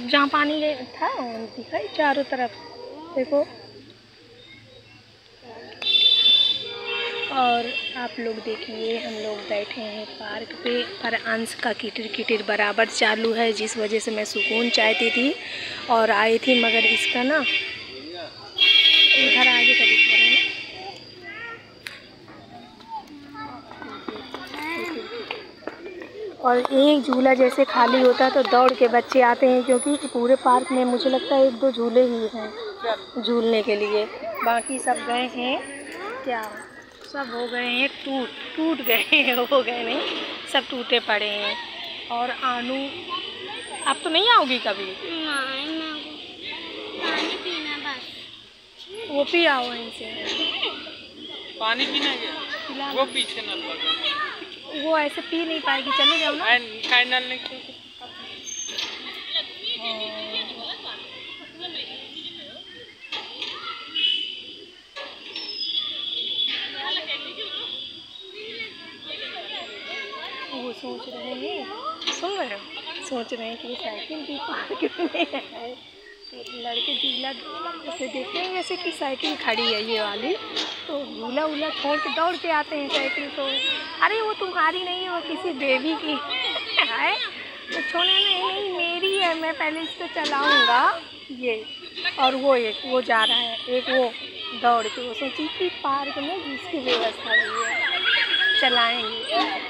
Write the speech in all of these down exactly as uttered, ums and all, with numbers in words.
जहाँ पानी था दिखाई चारों तरफ देखो। और आप लोग देखिए हम लोग बैठे हैं पार्क पे, पर अंश का किटिर किटिर बराबर चालू है, जिस वजह से मैं सुकून चाहती थी और आई थी, मगर इसका ना इधर आगे कभी करें और एक झूला जैसे खाली होता है तो दौड़ के बच्चे आते हैं, क्योंकि पूरे पार्क में मुझे लगता है एक दो झूले ही हैं झूलने के लिए, बाकी सब गए हैं क्या, सब हो गए हैं टूट टूट गए हैं, हो गए नहीं, सब टूटे पड़े हैं। और आनू आप तो नहीं आओगी कभी? पानी पीना बस। वो पी आओ इनसे, पानी पीना क्या? वो पीछे न लगा, वो ऐसे पी नहीं पाएगी, चले जाओ ना। फाइनल वो सोच रहे हैं, सुन रहे हो, सोच रहे हैं कि साइकिल भी पार्क में है, तो लड़के झूला जैसे देखते हैं जैसे कि साइकिल खड़ी है ये वाली, तो झूला वूला छोड़ के दौड़ के आते हैं साइकिल, तो अरे वो तुम्हारी नहीं है, वो किसी बेबी की है, तो छोड़ने नहीं नहीं मेरी है, मैं पहले इसको चलाऊँगा ये। और वो एक वो जा रहा है, एक वो दौड़ के, वो सोची कि पार्क में जिसकी व्यवस्था हुई है चलाएँगे।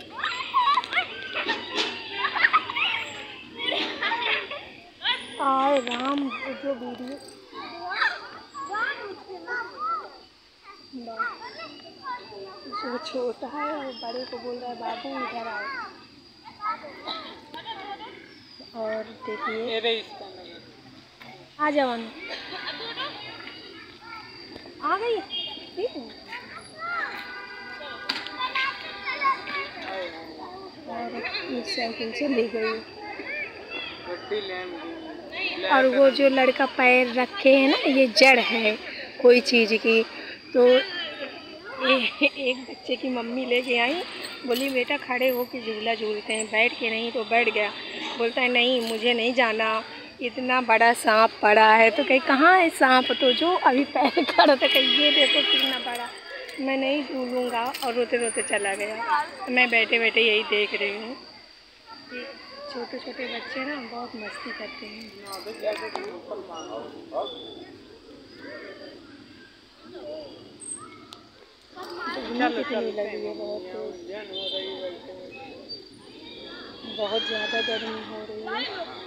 आए राम, जो वीडियो जो छोटा है वो बड़े को बोल रहा है बाबू इधर आओ। और देखिए आ जाओ, आ गई और इस साइकिल से ले गई। और वो जो लड़का पैर रखे हैं ना, ये जड़ है कोई चीज़ की, तो ए, एक बच्चे की मम्मी लेके आई, बोली बेटा खड़े हो के झूला झूलते हैं, बैठ के नहीं, तो बैठ गया, बोलता है नहीं मुझे नहीं जाना, इतना बड़ा सांप पड़ा है, तो कहीं कहाँ है सांप, तो जो अभी पैर खड़ा था, कहीं ये देखो कितना बड़ा, मैं नहीं झूलूँगा, और रोते रोते चला गया। मैं बैठे बैठे यही देख रही हूँ, छोटे छोटे बच्चे ना बहुत मस्ती करते हैं। कितनी लगी है, बहुत बहुत ज़्यादा गर्मी हो रही है,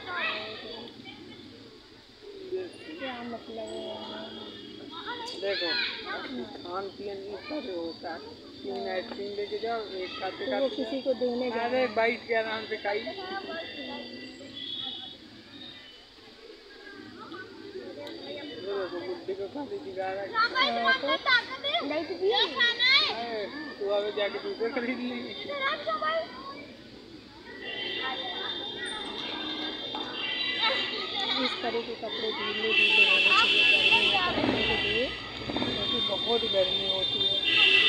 क्या मतलब है, देखो खान पीन भी होता है, तीन आइसक्रीम लेके जाओ, एक खाते तो वो किसी को देने जा अरे बाइट के आराम से खाई। बुद्धि को खाते दिखारा तू आगे जाके दूसरे खरीद ली। इस तरह के कपड़े ढीले ढीले होने चाहिए गर्मी में पहनने के लिए, क्योंकि बहुत गर्मी होती है।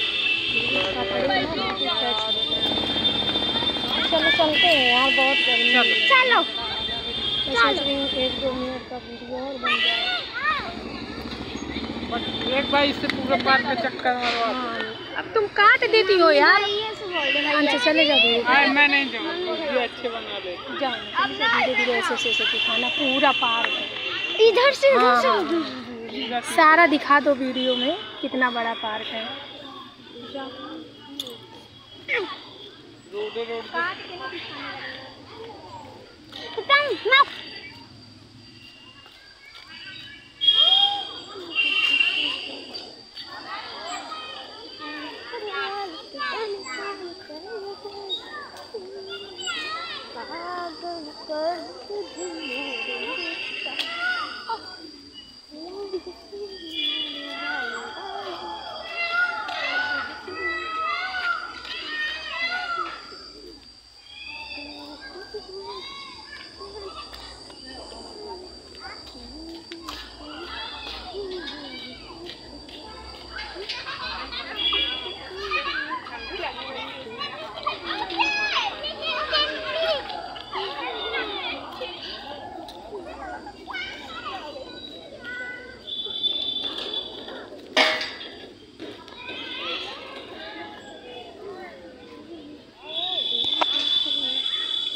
चलो चलते हैं यार, बहुत गर्मी है। चलो मैं सोच रही हूँ एक दो मिनट का वीडियो और बन जाए, एक बार इससे पूरा पार्क में चक्कर मारवा। हाँ, अब तुम काट देती हो यार, अच्छा चले जाओ धीरे धीरे, मैं नहीं जाऊँगा, अच्छे बना दे, जाओ धीरे धीरे ऐसे ऐसे ऐसे दिखाना पूरा पार्क, इधर से हाँ हाँ सारा दिखा दो वीडियो में कितना बड़ा पार्क है। Road road road